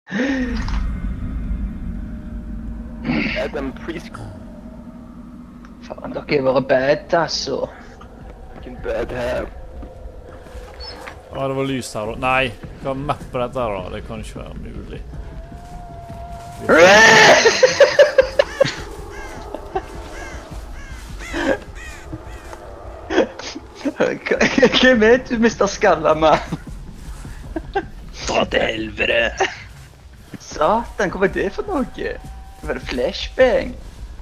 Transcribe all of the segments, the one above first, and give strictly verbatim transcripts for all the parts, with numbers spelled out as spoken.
Adam preschool. Faen, dere har vært bad, altså. Hvilken bad her. Ja, det var lys her da. Nei, hva mapper dette her da? Det kan ikke være mulig. Hva vet du, mister Skallamann? Dra til helvete! Satan, hva var det for noe? Var det flashbang?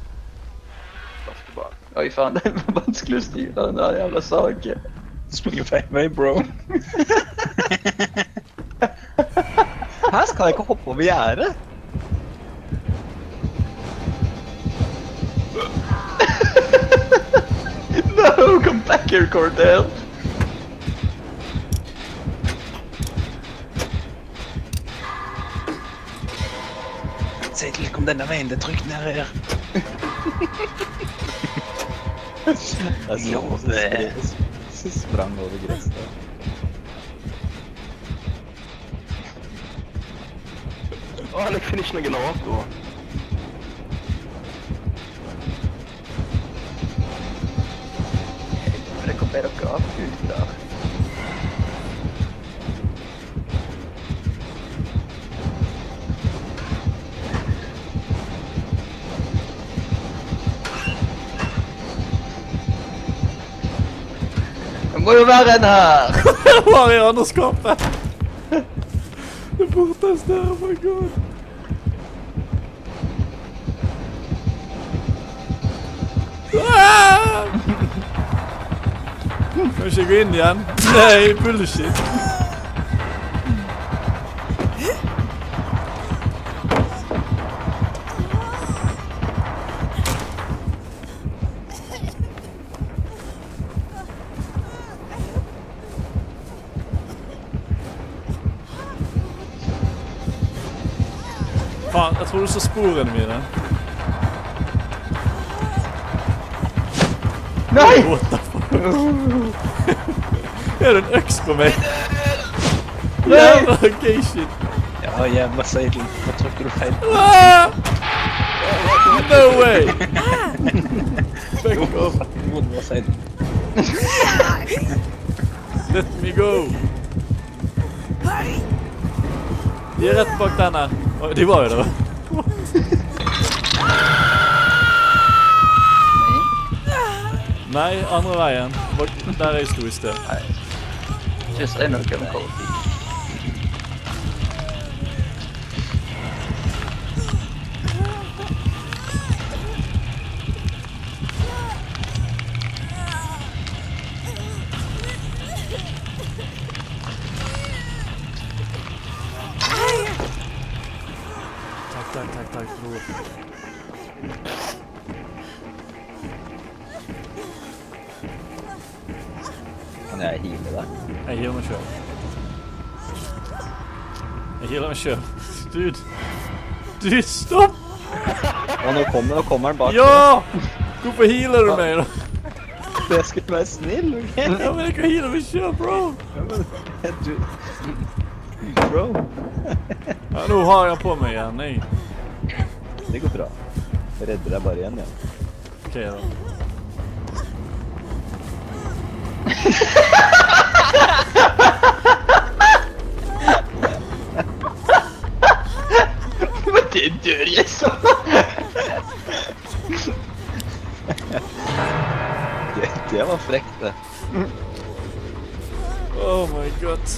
Oi faen, det var vanskelig å styre den der jævla saken. Springer feil vei, bro. Her skal jeg ikke hoppe over gjerdet. No, come back here, Cordell. Seidel, kom denne veien, det er trygt ned her. Love. Så sprang over gresset. Åh, han finner ikke noen generator. Det kom bedre dere av ut der. Det må jo være en her! Det var i andre skapet! Det borteste her, oh my god! Kan ikke gå inn igjen? Nei, bullshit! Faen, jeg tror du så sporene mine. Nei! What the fuck? Er det en øks på meg? Jævla gay shit. Ja, jævla Seidel. Hva trykker du feil? Ah! No way! Back off. Hvor Seidel? Let me go. De er rett bak denne. Oh, de var jo der. Nei, andre veien. Der jeg sto i sted. Nei. Just ennå kan vi holde tid. Takk, takk, takk, takk, bror. Kan jeg heale deg? Jeg healer meg selv. Jeg healer meg selv. Dude. Dude, stopp! Og nå kommer, nå kommer han bak. Ja! Hvorfor healer du meg da? Jeg skulle være snill, ok? Ja, men jeg kan heale meg selv, bro! Ja, men, du... Bro. Ja, nå har jeg på meg igjen, jeg. Det går bra. Jeg redder deg bare igjen, ja. Ok, da. Men det dør jeg så! det, det var frekt, det. Oh my god.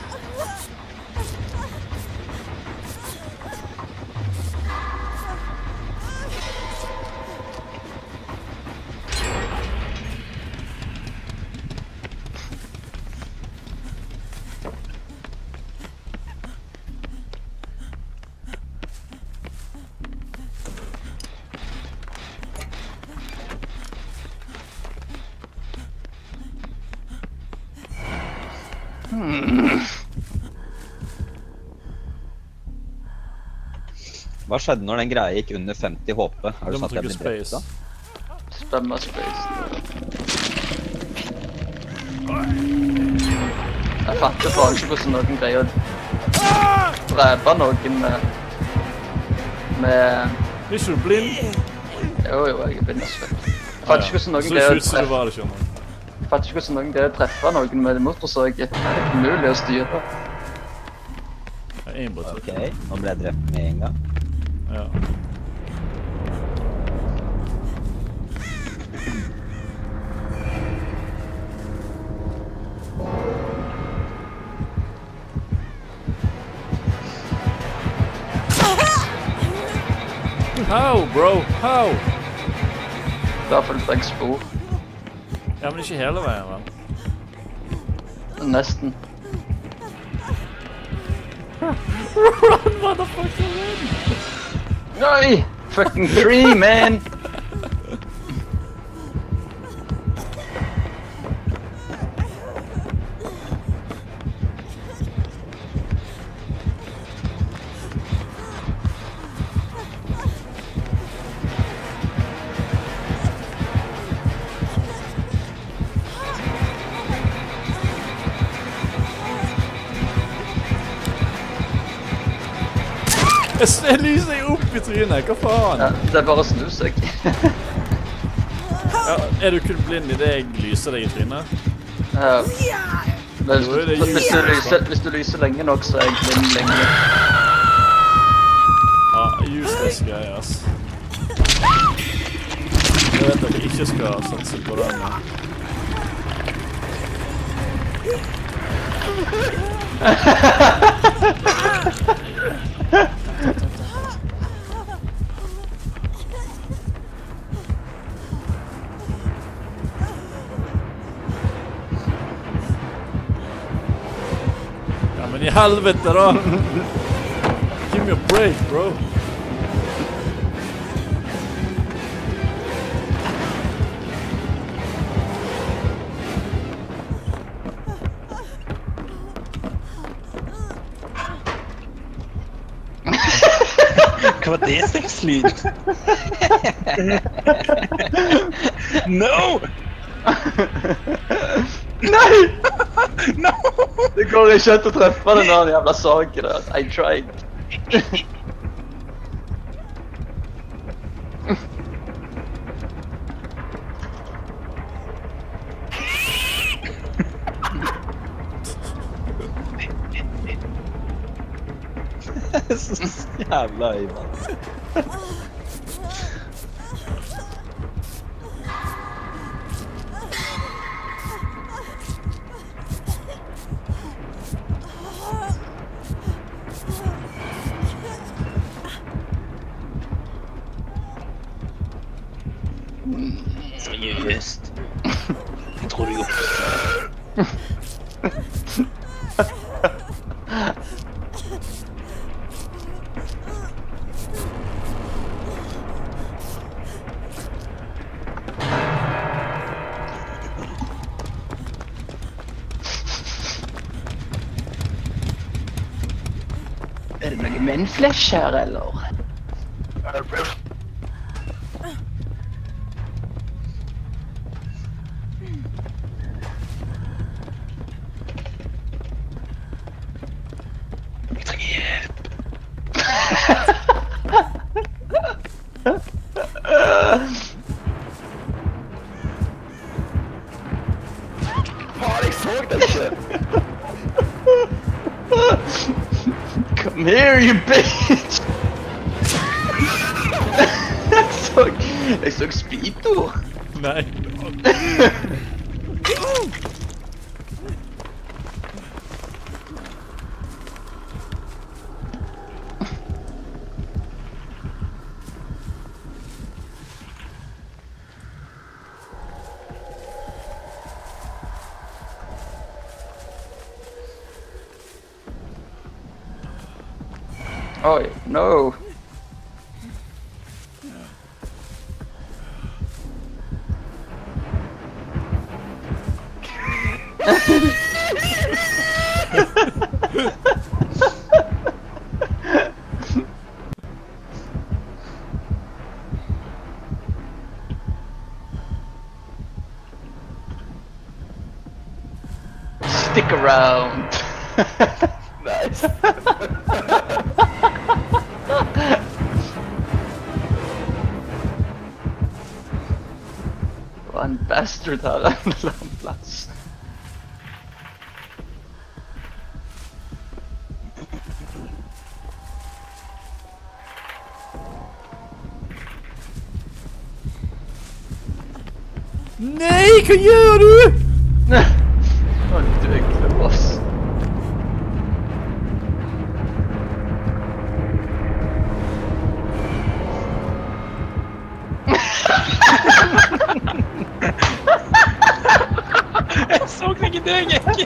Hva skjedde når den greia gikk under femti H P? Har Du du må satt den trykke i drept da? space. Spamma space. Jeg fatter faen ikke hvordan noen greier. drepe noen med... med... Er ikke du blind? Jo, jo, jeg er blind og svett. Jeg Ah, fatter ikke hvordan noen så greier å ikke ut som du treffe... var det, skjønner du. Jeg fatter ikke hvordan noen greier å treffe noen med motorsag. Det er helt umulig å styre. Jeg er innbått. Ok, nå ble jeg drept med en gang. Ja. How, bro? How? I hvert fall begge spor. Ja, men ikke hele veien, vel? Nesten. Run, motherfucker, run! Nei! Fucking tree, man! Jeg lyser jeg opp i trynet, hva faen? Ja, det er bare å snu seg. Ja, er du kun blind i det jeg lyser deg i trynet? Ja. Men hvis Da er du, det hvis, du useless, lyser, hvis du lyser lenge nok, så er jeg blind lenge. Ja, useless greier, ass. Jeg vet at jeg ikke skal satse på den. Ja, men i helvete da! Give me a break, bro! Hva var det slags lyd? No! Nei! No! Det går ikke an å treffe den der jævla saken der. I tried. Så jævla høy, mann. Seriøst. Jeg tror du gjorde Er det noe mennflesh her, eller? Jeg trenger hjelp. Faen, jeg så det ikke! Come here, you bitch! Jeg så... Jeg så Speedo. Nei. Oh, no. Stick around. Nice. Det var en bastard her en eller annen plass. Nei, hva gjør du? Å, du er klås. Jeg så ikke deg, ikke.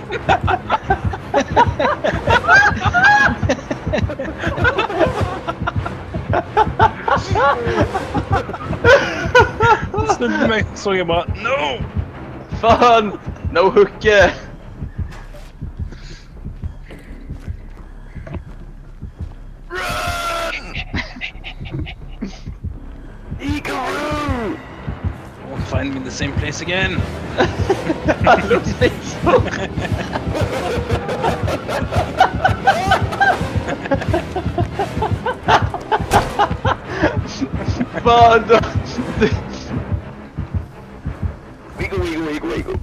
Snudde meg, så jeg bare, no! Faen! No hooke! Eagle! Won't find me in the same place again. Han lukter meg så. Faen da! Wiggle, wiggle, wiggle, wiggle.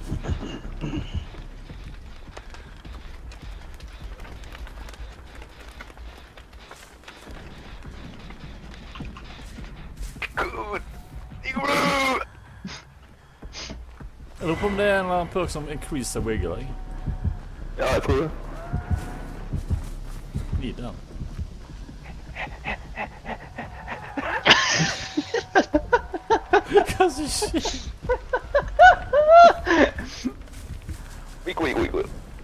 Good. Eagle. Jeg lurer på om det er en eller annen perk som increaser wiggle, jeg. Ja, jeg tror det. Gi den. Hva som skjer? Wiggle, wiggle, wiggle.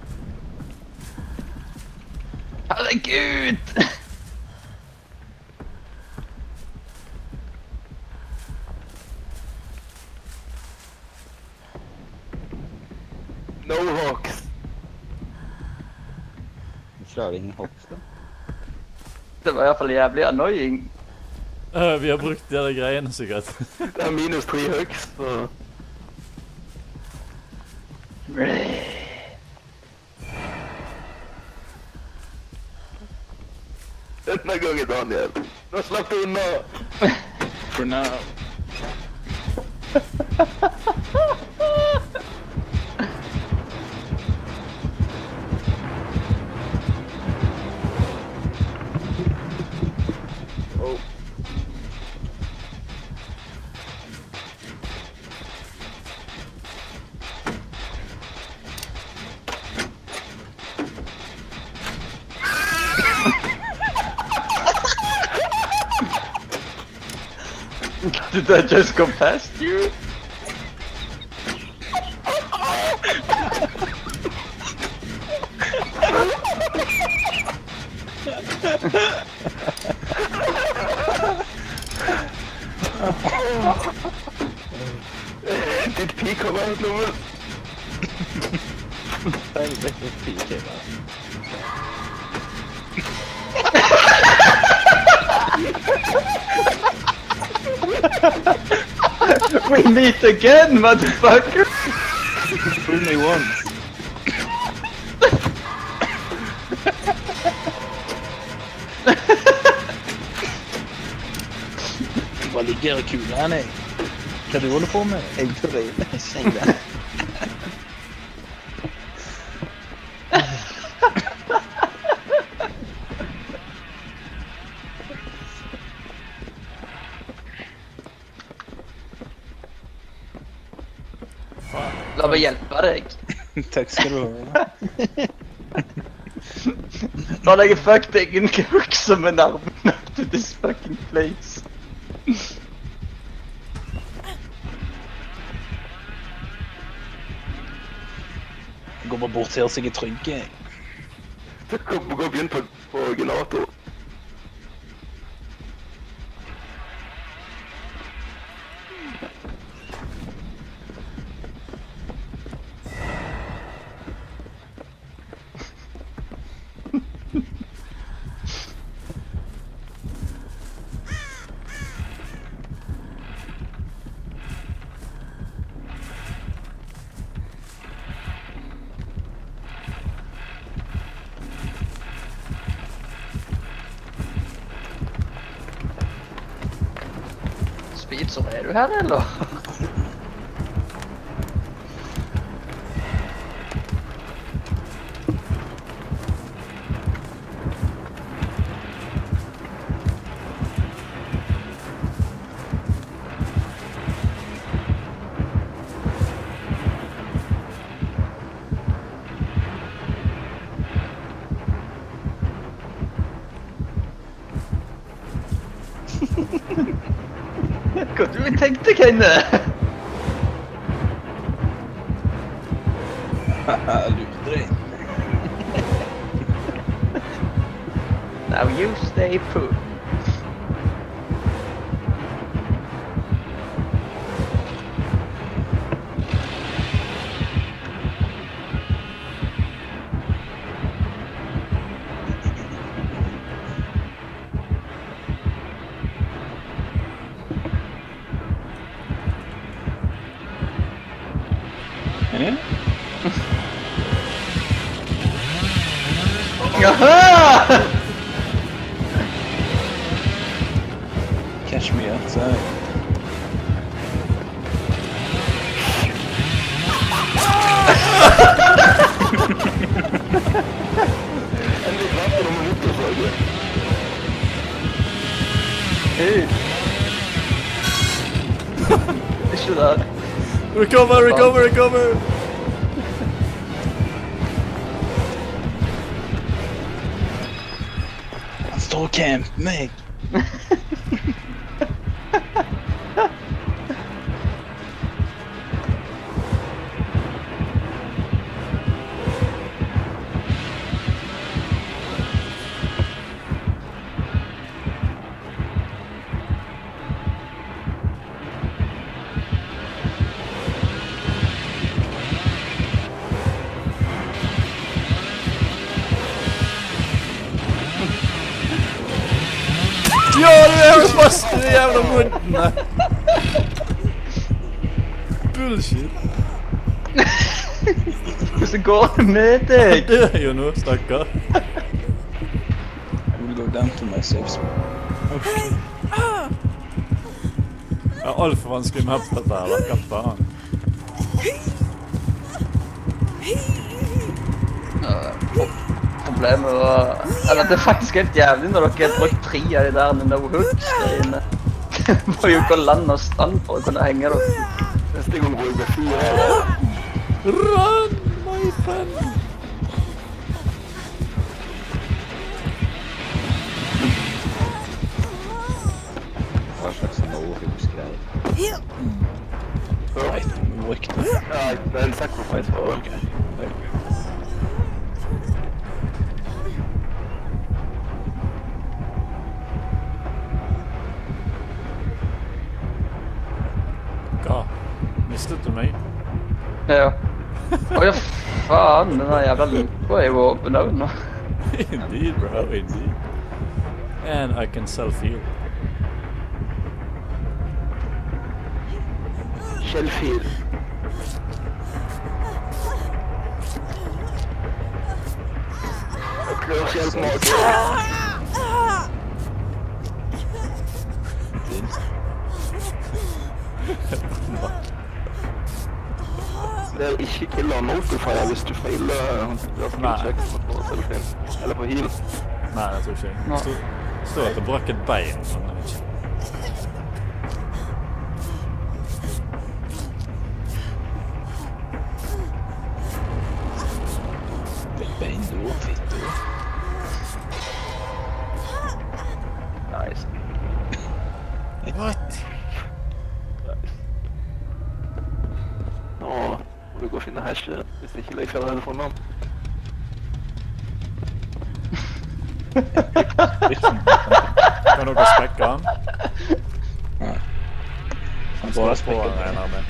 Herregud! No hawks. Hvorfor har vi ingen hops da? Det var i hvert fall jævlig annoying. Øh, vi har brukt de der greiene, sikkert. Det er minus tre hooks, så... Denne gangen, Daniel. Nå slapp du unna. For now. Oh. Did that just go past you? Did P come out, Nommll? Helvete, pike. We meet again, motherfucker! Fool me once. Hva ligger i kulene, jeg? Hva du holder på med? Jeg prøver, kjenn det. La meg hjelpe deg. Takk skal du ha. Nå har jeg fucked ingen hook som er nærme nok til this fucking place. Jeg går bare bort her så jeg er trygg, jeg. Gå gå og begynn på, på generator. Pizza, er du her, eller? Hva du tenkte, Kenne? Haha, lurte deg. Now you stay put. Eh? Jaha! Catch me outside. Hey. Ikke der. Recover, recover, recover! Han står og camper meg. Ja, du er jo fast i de jævla muddene! Bullshit! Hvordan går det med deg? Det er jo noe, stakkar. I will go down to my safe spot. Oh shit. Det er alt for vanskelig map dette her, da. Hva faen? Problemet var... Eller det er faktisk helt jævlig når dere har brukt tre av de der no-hooks-greiene. Det må jo gå land og stand for å kunne henge dere. Neste gang går jeg med fire. Run, my friend! Hva slags no-hooks-greier? Right, we worked it. Ja, det er en sacrifice for Okay. Okay. Hva? Mistet du meg? Ja. Åja, faen, den der jævla lupa er jo åpen også nå. Indeed, bro, indeed. And I can self-heal. Shellfield. Jeg klør selv mage. Det er ikke killer notifier hvis du feiler Nei. check på selfie. Eller på heal. Nei, jeg tror ikke jeg. Nå. Stod, stod at det brakk et bein, men jeg vet ikke. Bein då, fitt då. Nice. What? Nå må du gå og finne hashet hvis ikke Leif har funnet ham. Kan dere spekke han? Nei. Han Står bare på sprekker han regner med.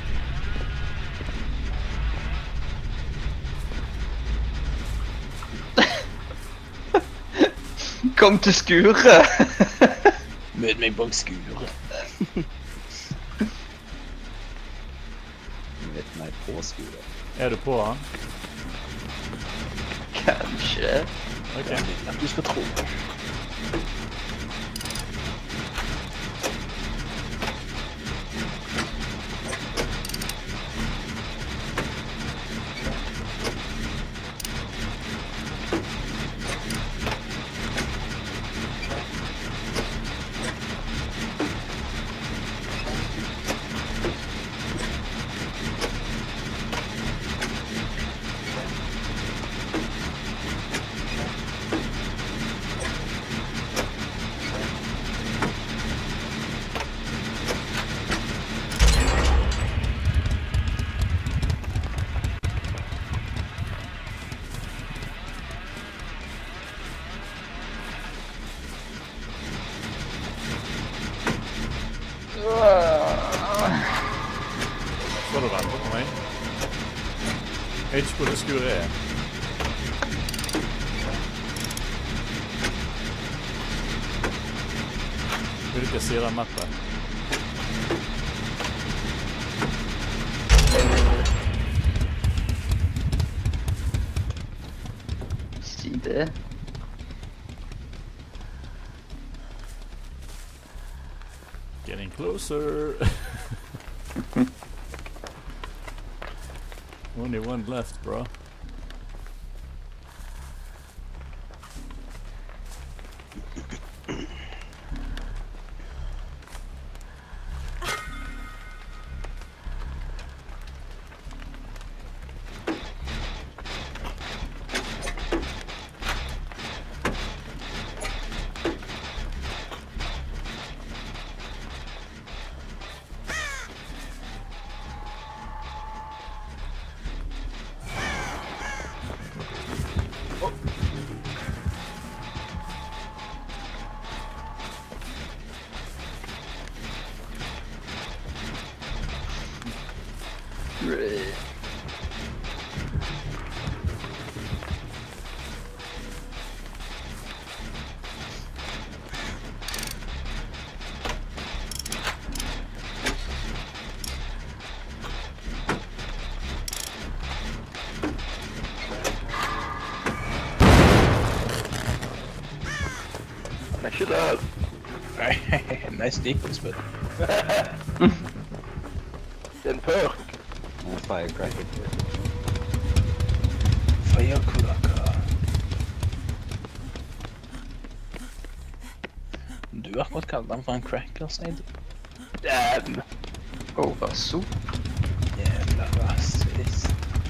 Kom til skuret! Møt meg bak skuret. Vet meg på skuret. Er du på han? Kanskje. Ok. At du skal tro. Skal du vente på meg? Jeg vet ikke hvor det skuret er. Hvilke sider er mappet? Side. Getting closer. Only one left, bro. Smash it up. Nice defense, but Den perk. Oh, firecracker. firecracker. Du har akkurat kalt den for en cracker, Seidel. Damn. Oh, vær så. Jævla rasist.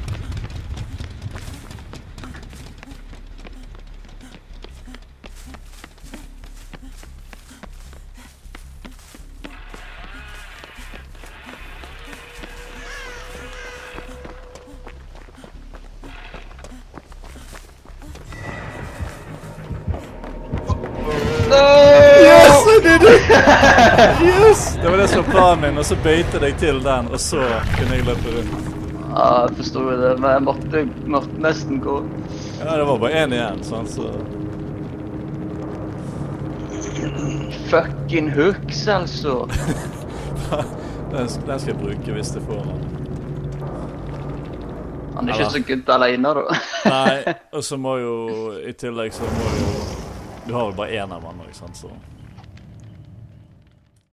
Yes, I did it! Yes! Det var det som var planen min, og så bøyte jeg til den, og så kunne jeg løpe rundt. Ja, jeg forstår det, men jeg måtte, måtte nesten gå. Ja, det var bare en igjen, sånn, så... Fucking hooks, altså. den, den skal jeg bruke hvis det får den. Han er ikke så good alene, da. Nei, og så må jo, i tillegg så må jo... Du har jo bare en av han, ikke sant, så...